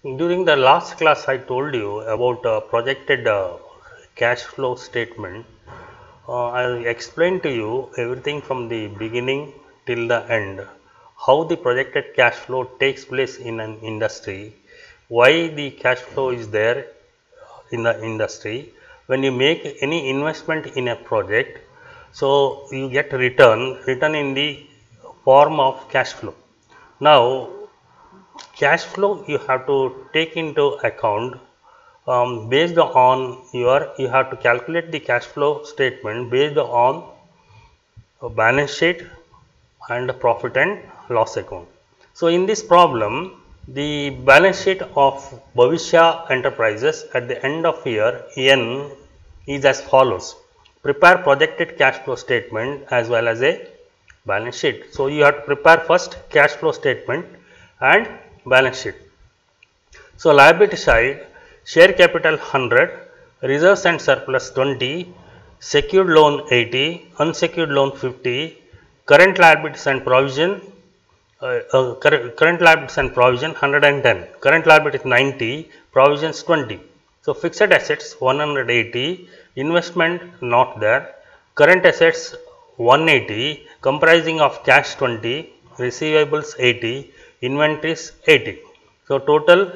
During the last class, I told you about projected cash flow statement. I explained to you everything from the beginning till the end, how the projected cash flow takes place in an industry, why the cash flow is there in the industry. When you make any investment in a project, so you get return in the form of cash flow. Now, cash flow you have to take into account based on you have to calculate the cash flow statement based on a balance sheet and profit and loss account. So, in this problem, the balance sheet of Bhavishya Enterprises at the end of year N is as follows. Prepare projected cash flow statement as well as a balance sheet. So, you have to prepare first cash flow statement and balance sheet. So, liability side, share capital 100, reserves and surplus 20, secured loan 80, unsecured loan 50, current liabilities and provision current liabilities and provision 110, current liabilities 90, provisions 20. So, fixed assets 180, investment not there, current assets 180 comprising of cash 20, receivables 80, inventories 80. So, total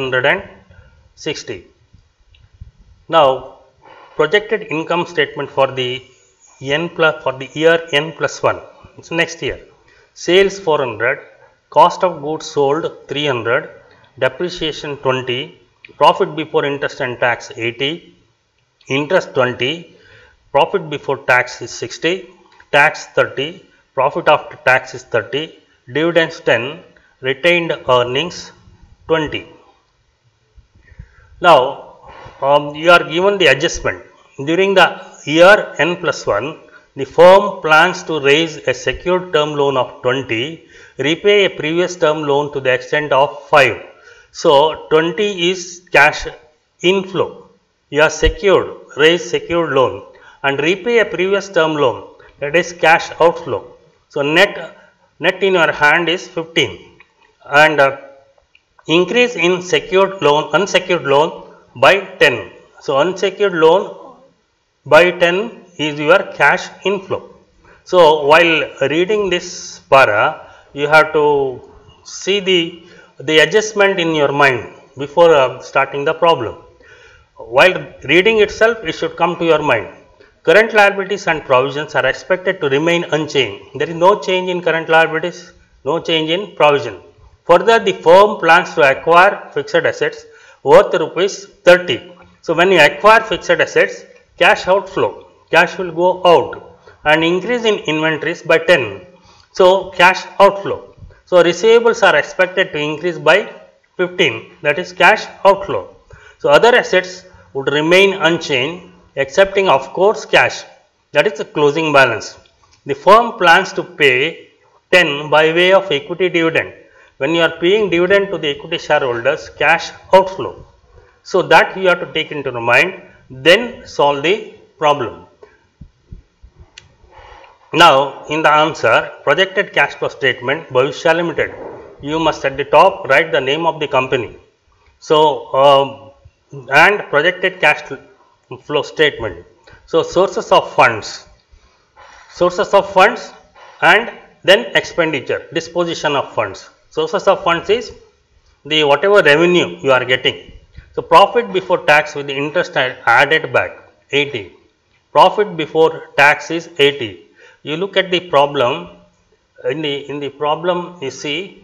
360. Now, projected income statement for the year N plus 1, it's next year. Sales 400, cost of goods sold 300, depreciation 20, profit before interest and tax 80, interest 20, profit before tax is 60, tax 30, profit after tax is 30, dividends 10, retained earnings 20. Now, you are given the adjustment. During the year N plus 1, the firm plans to raise a secured term loan of 20, repay a previous term loan to the extent of 5. So, 20 is cash inflow. You are secured, raise secured loan and repay a previous term loan, that is cash outflow. So, net in your hand is 15 and increase in unsecured loan by 10. So, unsecured loan by 10 is your cash inflow. So, while reading this para, you have to see the adjustment in your mind before starting the problem. While reading itself, it should come to your mind. Current liabilities and provisions are expected to remain unchanged. There is no change in current liabilities, no change in provision. Further, the firm plans to acquire fixed assets worth rupees 30. So, when you acquire fixed assets, cash outflow, cash will go out and increase in inventories by 10. So, cash outflow. So, receivables are expected to increase by 15, that is cash outflow. So, other assets would remain unchanged excepting of course cash, that is the closing balance. The firm plans to pay 10 by way of equity dividend. When you are paying dividend to the equity shareholders, cash outflow. So, that you have to take into your mind, then solve the problem. Now, in the answer, projected cash flow statement Bhavishya Limited, you must at the top write the name of the company. So, and projected cash flow statement. So, sources of funds and then expenditure, disposition of funds. Sources of funds is the whatever revenue you are getting. So, profit before tax with the interest added back 80, profit before tax is 80. You look at the problem, in the problem you see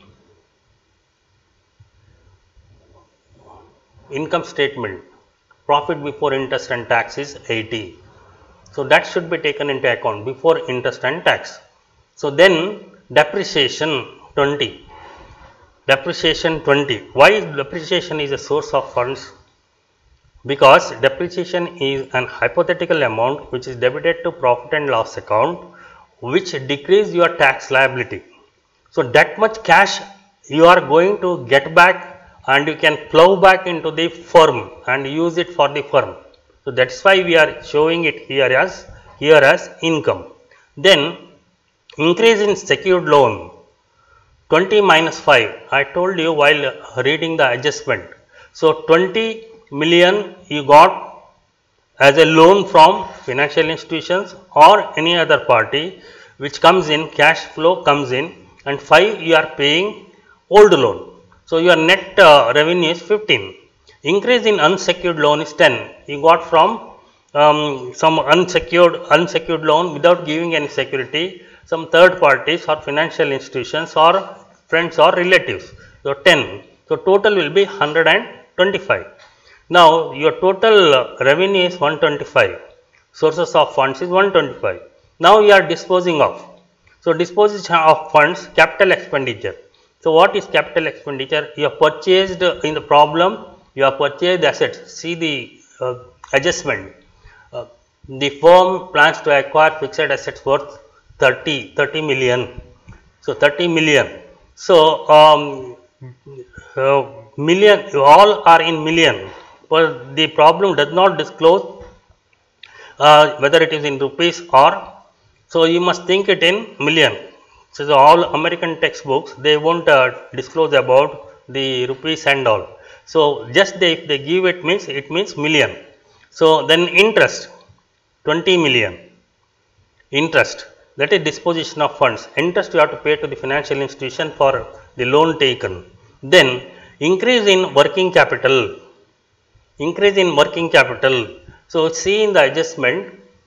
income statement, profit before interest and tax is 80. So, that should be taken into account before interest and tax. So, then depreciation 20. Depreciation 20. Why depreciation is a source of funds? Because depreciation is an hypothetical amount which is debited to profit and loss account, which decrease your tax liability. So, that much cash you are going to get back and you can plow back into the firm and use it for the firm. So, that is why we are showing it here as income. Then increase in secured loan 20 minus 5, I told you while reading the adjustment. So 20 million you got as a loan from financial institutions or any other party, which comes in, cash flow comes in, and 5 you are paying old loan. So your net revenue is 15. Increase in unsecured loan is 10. You got from some unsecured loan without giving any security, some third parties or financial institutions or friends or relatives. So 10. So total will be 125. Now your total revenue is 125. Sources of funds is 125. Now you are disposing of. So disposition of funds, capital expenditure. So what is capital expenditure? You have purchased in the problem, you have purchased assets. See the adjustment. The firm plans to acquire fixed assets worth 30 million. So 30 million. So million, all are in million, but the problem does not disclose whether it is in rupees or, so you must think it in million. So all American textbooks, they won't disclose about the rupees and all. So just if they give it means million. So then interest 20 million, interest, that is disposition of funds. Interest you have to pay to the financial institution for the loan taken. Then increase in working capital, increase in working capital. So see in the adjustment,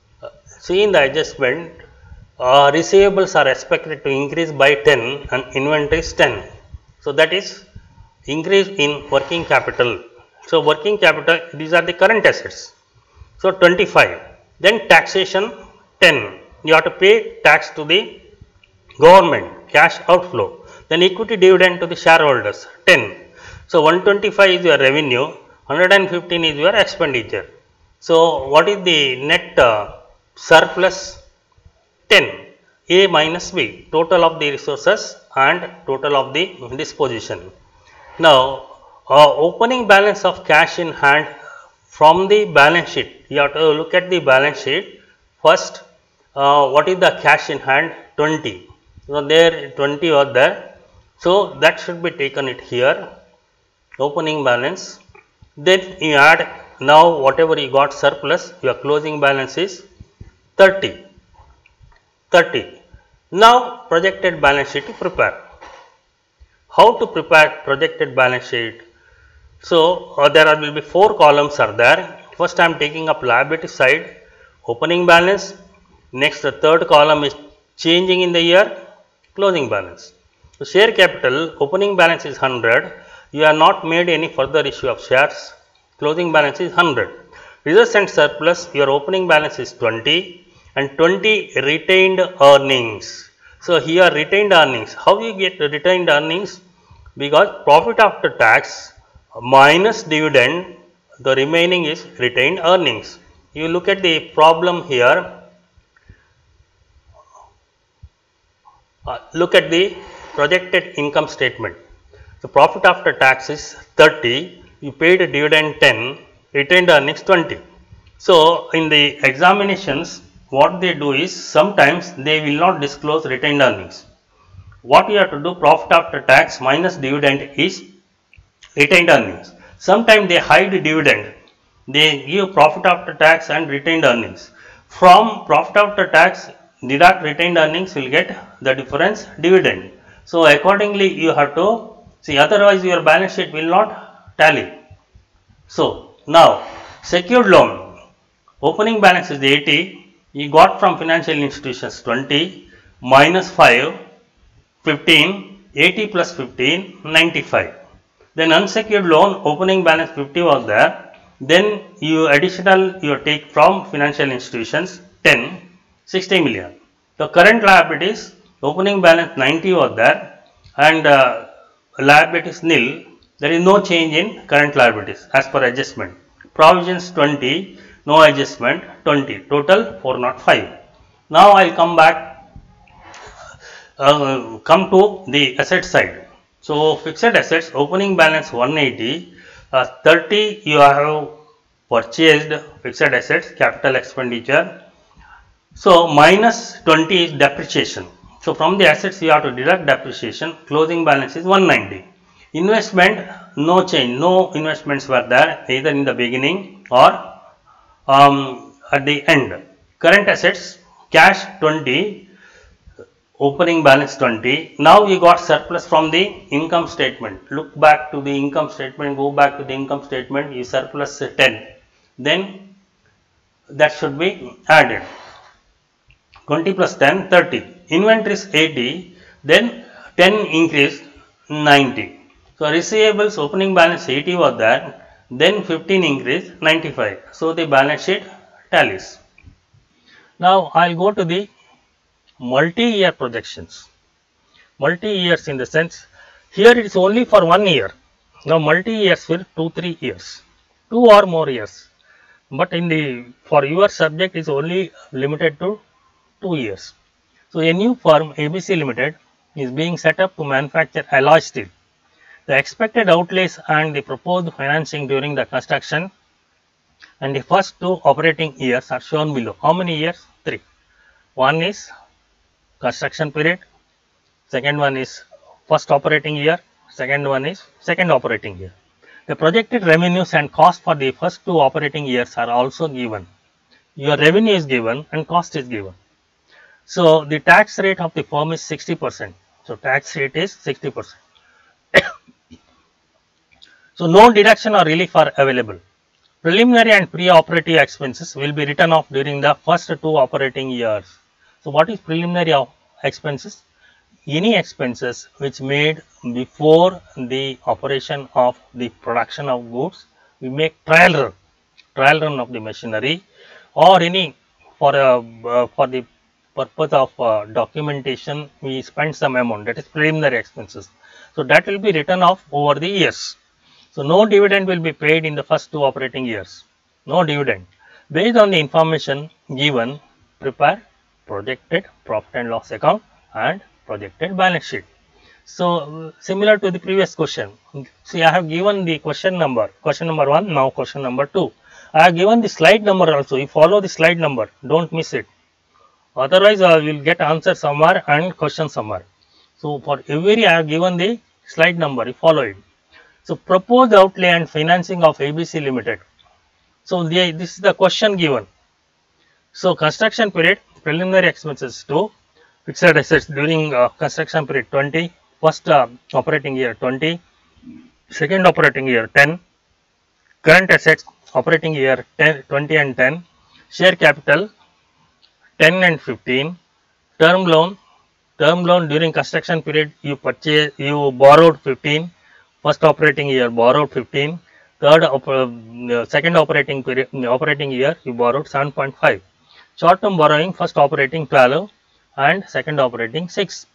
receivables are expected to increase by 10 and inventory is 10. So that is increase in working capital. So working capital, these are the current assets. So 25. Then taxation 10. You have to pay tax to the government, cash outflow. Then equity dividend to the shareholders 10. So 125 is your revenue, 115 is your expenditure. So what is the net surplus? 10. A minus B, total of the resources and total of the disposition. Now opening balance of cash in hand from the balance sheet. You have to look at the balance sheet first. What is the cash in hand? 20. So there 20 was there. So that should be taken it here, opening balance. Then you add now whatever you got surplus, your closing balance is 30. Now projected balance sheet to prepare. How to prepare projected balance sheet? So there will be 4 columns are there. First I am taking up liability side, opening balance. Next the third column is changing in the year, closing balance. So share capital, opening balance is 100. You have not made any further issue of shares. Closing balance is 100. Reserves and surplus, your opening balance is 20 and 20 retained earnings. So here retained earnings. How you get retained earnings? Because profit after tax minus dividend, the remaining is retained earnings. You look at the problem here. Look at the projected income statement. The profit after tax is 30, you paid a dividend 10, retained earnings 20. So in the examinations, what they do is sometimes they will not disclose retained earnings. What you have to do, profit after tax minus dividend is retained earnings. Sometimes they hide dividend, they give profit after tax and retained earnings. From profit after tax deduct retained earnings, will get the difference dividend. So accordingly you have to see, otherwise your balance sheet will not tally. So now secured loan, opening balance is 80, you got from financial institutions 20 minus 5, 15, 80 plus 15, 95. Then unsecured loan, opening balance 50 was there. Then you additional you take from financial institutions 10, 60 million. The current liabilities, opening balance 90 was there and liabilities nil. There is no change in current liabilities as per adjustment. Provisions 20, no adjustment 20, total 405. Now I will come back, come to the asset side. So fixed assets, opening balance 180, 30 you have purchased fixed assets, capital expenditure. So minus 20 is depreciation. So from the assets you have to deduct depreciation. Closing balance is 190. Investment, no change, no investments were there either in the beginning or at the end. Current assets, cash 20, opening balance 20. Now we got surplus from the income statement. Look back to the income statement, go back to the income statement, you surplus 10. Then that should be added. 20 plus 10, 30. Inventory is 80, then 10 increased 90. So receivables opening balance 80 was there, then 15 increased 95. So the balance sheet tallies. Now I will go to the multi-year projections. Multi-years in the sense, here it is only for 1 year. Now multi-years will 2-3 years, 2 or more years. But in the for your subject is only limited to 2 years. So a new firm ABC Limited is being set up to manufacture alloy steel. The expected outlays and the proposed financing during the construction and the first 2 operating years are shown below. How many years? 3. One is construction period, second one is first operating year, second one is second operating year. The projected revenues and cost for the first 2 operating years are also given. Your revenue is given and cost is given. So the tax rate of the firm is 60%. So tax rate is 60%. So no deduction or relief are available. Preliminary and pre-operative expenses will be written off during the first 2 operating years. So what is preliminary expenses? Any expenses which made before the operation of the production of goods, we make trial run of the machinery, or any for the purpose of documentation we spend some amount, that is preliminary expenses. So that will be written off over the years. So no dividend will be paid in the first 2 operating years. No dividend. Based on the information given, prepare projected profit and loss account and projected balance sheet. So similar to the previous question. See, I have given the question number 1, now question number 2. I have given the slide number also. You follow the slide number, don't miss it. Otherwise, I will get answer somewhere and question somewhere. So for every I have given the slide number, you follow it. So proposed outlay and financing of ABC Limited. So this is the question given. So construction period, preliminary expenses 2, fixed assets during construction period 20, first operating year 20, second operating year 10, current assets operating year 10, 20 and 10, share capital 10 and 15, term loan during construction period you borrowed 15, first operating year borrowed 15, second operating year you borrowed 7.5. Short term borrowing, first operating 12 and second operating 6.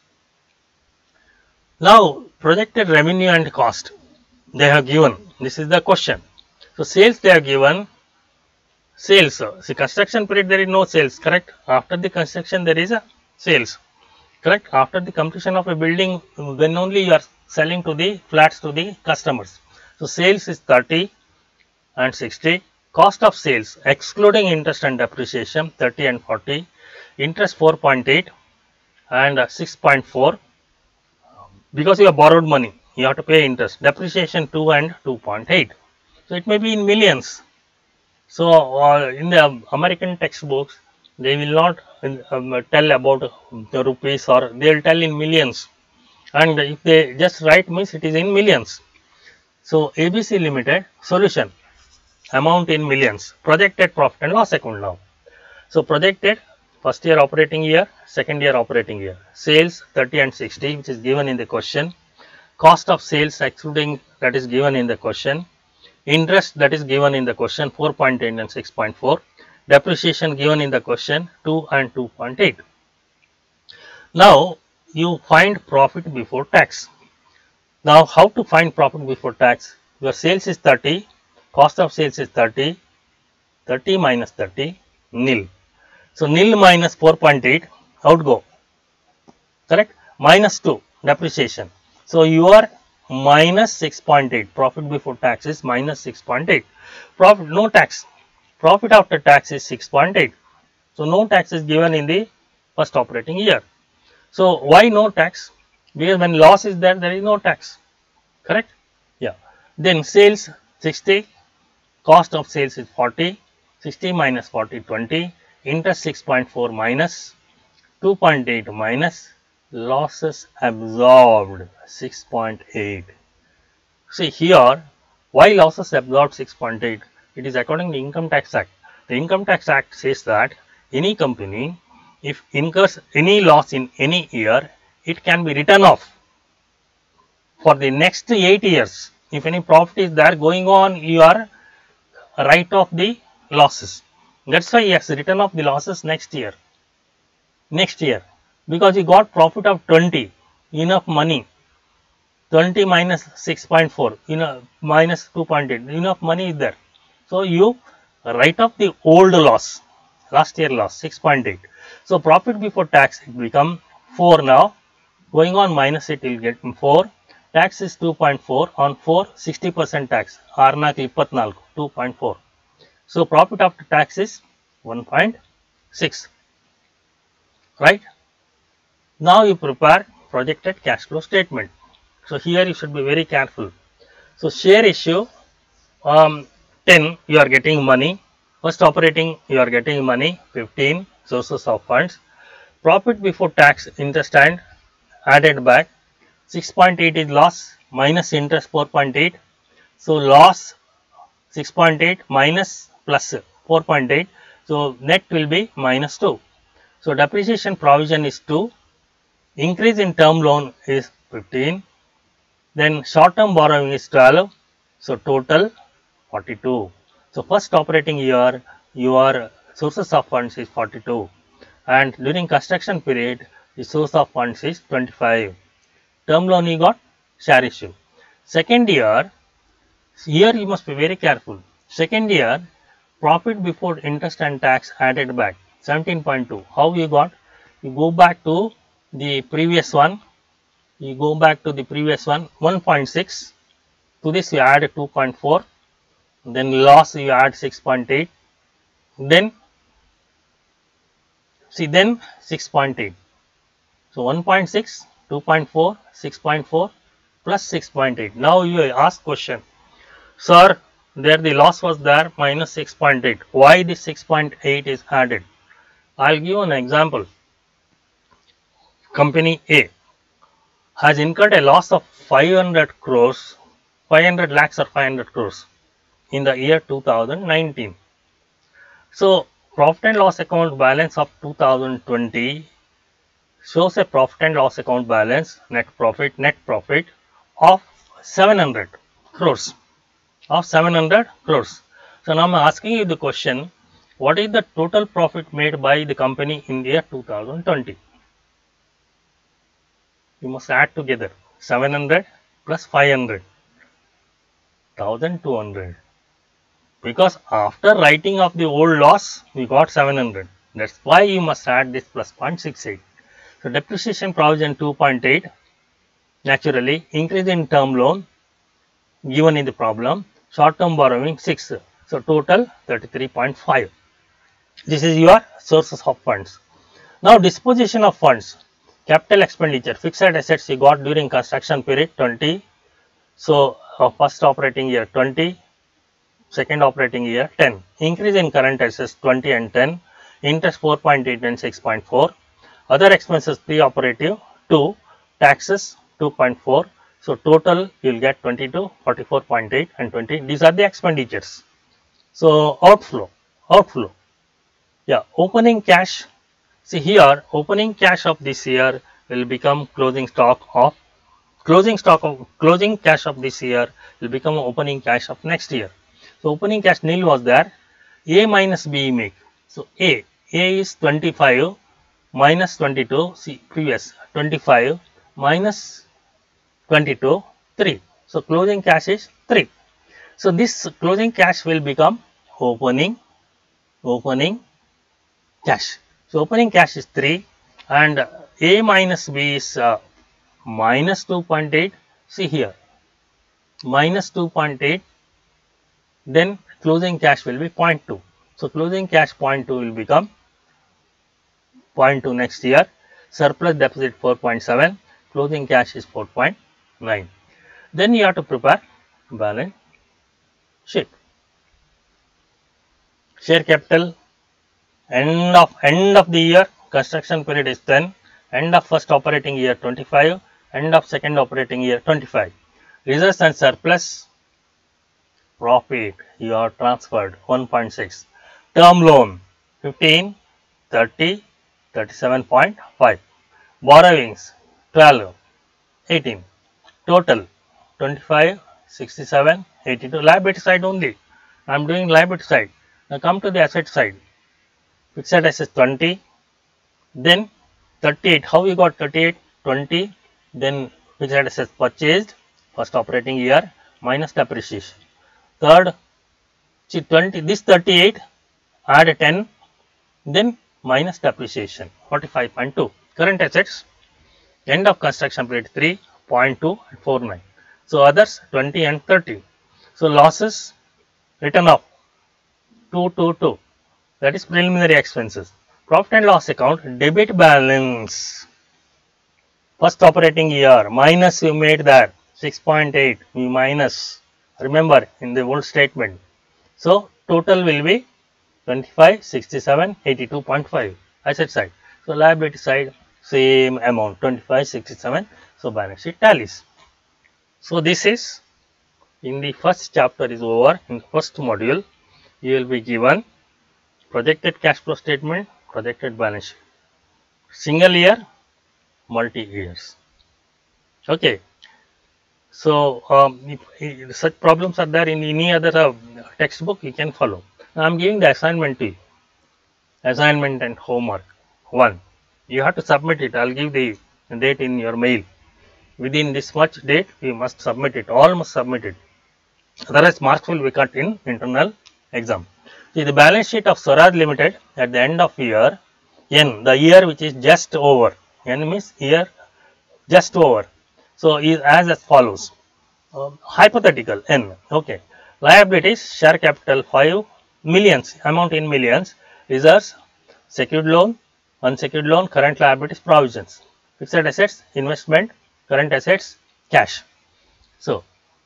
Now projected revenue and cost they have given. This is the question. So sales they have given. Sales, see construction period there is no sales, correct? After the construction there is a sales, correct? After the completion of a building, then only you are selling to the flats to the customers. So sales is 30 and 60. Cost of sales excluding interest and depreciation 30 and 40. Interest 4.8 and 6.4. Because you have borrowed money, you have to pay interest. Depreciation 2 and 2.8. So it may be in millions. So in the American textbooks, they will not tell about the rupees, or they will tell in millions. And if they just write means it is in millions. So ABC Limited solution, amount in millions, projected profit and loss account now. So projected first year operating year, second year operating year, sales 30 and 60 which is given in the question, cost of sales excluding that is given in the question, interest that is given in the question 4.8 and 6.4, depreciation given in the question 2 and 2.8. Now you find profit before tax. Now how to find profit before tax? Your sales is 30, cost of sales is 30, 30 minus 30, nil. So nil minus 4.8, outgo, correct? Minus 2, depreciation. So your minus 6.8, profit before tax is minus 6.8. Profit, no tax, profit after tax is 6.8. So no tax is given in the first operating year. So why no tax? Because when loss is there, there is no tax, correct? Yeah. Then sales 60, cost of sales is 40, 60 minus 40, 20, interest 6.4 minus 2.8 minus losses absorbed 6.8. See here, why losses absorbed 6.8? It is according to Income Tax Act. The Income Tax Act says that any company, if incurs any loss in any year, it can be written off for the next 8 years. If any profit is there going on, you are write off the losses. That's why he has written off the losses next year. Because you got profit of 20, enough money. 20 minus 6.4, minus 2.8, enough money is there. So you write off the old loss, last year loss 6.8. So profit before tax it become 4 now, going on minus it will get 4. Tax is 2.4 on 4, 60% tax, 6 2.4. So profit after tax is 1.6, right? Now you prepare projected cash flow statement. So here you should be very careful. So share issue 10 you are getting money, first operating you are getting money 15, sources of funds, profit before tax interest and added back 6.8 is loss minus interest 4.8. So loss 6.8 minus plus 4.8, so net will be minus 2. So depreciation provision is 2, increase in term loan is 15, then short term borrowing is 12, so total 42. So first operating year your sources of funds is 42, and during construction period the source of funds is 25. Term loan you got, share issue. Second year, here you must be very careful. Second year, profit before interest and tax added back 17.2. How you got? You go back to the previous one. 1.6. To this you add 2.4. Then loss you add 6.8. Then 6.8. So 1.6, 2.4, 6.4 plus 6.8. Now you ask question, sir, there the loss was there minus 6.8. Why this 6.8 is added? I will give an example. Company A has incurred a loss of 500 crores, 500 lakhs or 500 crores in the year 2019. So profit and loss account balance of 2020 shows a profit and loss account balance net profit of 700 crores. So now I am asking you the question, what is the total profit made by the company in the year 2020? You must add together 700 plus 500, 1200. Because after writing off the old loss, we got 700. That's why you must add this plus 0.68. So depreciation provision 2.8, naturally increase in term loan given in the problem, short term borrowing 6, so total 33.5. This is your sources of funds. Now disposition of funds, capital expenditure, fixed assets you got during construction period 20, so first operating year 20, second operating year 10, increase in current assets 20 and 10, interest 4.8 and 6.4, other expenses pre-operative 2, taxes 2.4, so total you will get 22, 44.8 and 20. These are the expenditures. So outflow, yeah, opening cash. See here, opening cash of this year will become closing cash of this year will become opening cash of next year. So opening cash nil was there. A minus B make. So A is 25 minus 22. See previous 25 minus 22 3. So closing cash is 3. So this closing cash will become opening cash. So opening cash is 3 and A minus B is minus 2.8. See here, minus 2.8. Then closing cash will be 0.2. So closing cash 0.2 will become 0.2 next year. surplus deposit 4.7, closing cash is 4.9. Then you have to prepare balance sheet. Share capital, end of the year, construction period is 10, end of first operating year 25, end of second operating year 25. Reserves and surplus, profit you are transferred 1.6, term loan 15, 30, 37.5, borrowings 12, 18, total 25, 67, 82, liability side only. I am doing liability side. Now come to the asset side. Fixed assets 20, then 38. How we got 38? 20, then fixed assets purchased, first operating year, minus depreciation. Third, 20, this 38, add 10, then minus depreciation, 45.2. Current assets, end of construction period 3.249. So others 20 and 30. So losses, written off 222. That is preliminary expenses. Profit and loss account, debit balance, first operating year, minus you made that 6.8, we minus, remember in the old statement. So total will be 25, 67, 82.5, asset side. So liability side, same amount, 25, 67, so balance sheet tallies. So this is, in the first chapter is over. In the first module, you will be given projected cash flow statement, projected balance sheet, single year, multi years. Okay. So if such problems are there in any other textbook, you can follow. Now I am giving the assignment to you. Assignment and homework 1. You have to submit it. I will give the date in your mail. Within this much date, you must submit it. All must submit it. Otherwise, marks will be cut in internal exam. See the balance sheet of Swaraj Limited at the end of year N, the year which is just over. N means year just over. So is as follows. Hypothetical N. Okay. Liabilities, share capital 5 millions, amount in millions. Reserves, secured loan, unsecured loan, current liabilities, provisions. Fixed assets, investment, current assets, cash. So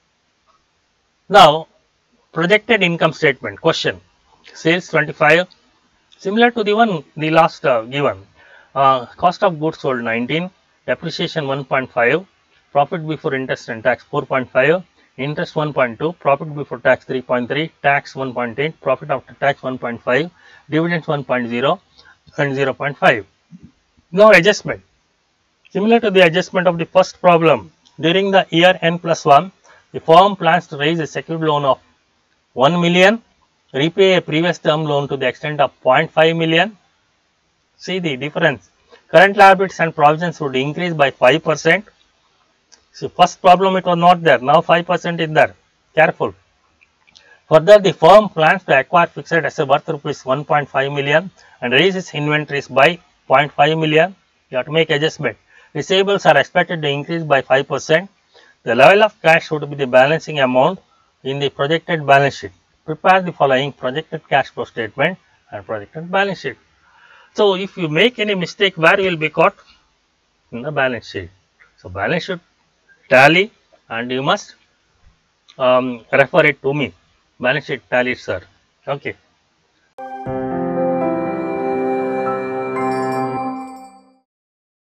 now projected income statement. Question. Sales 25, similar to the one the last given. Cost of goods sold 19, depreciation 1.5, profit before interest and tax 4.5, interest 1.2, profit before tax 3.3, tax 1.8, profit after tax 1.5, dividends 1.0 and 0.5. Now adjustment. Similar to the adjustment of the first problem, during the year N+1, the firm plans to raise a secured loan of 1 million, repay a previous term loan to the extent of 0.5 million. See the difference. Current liabilities and provisions would increase by 5%. So first problem it was not there, now 5% is there. Careful. Further, the firm plans to acquire fixed assets worth rupees 1.5 million and raise its inventories by 0.5 million. You have to make adjustment. Receivables are expected to increase by 5%. The level of cash would be the balancing amount in the projected balance sheet. Prepare the following projected cash flow statement and projected balance sheet. So if you make any mistake, where you will be caught? In the balance sheet. So balance sheet tally, and you must refer it to me. Balance sheet tally, sir. Okay.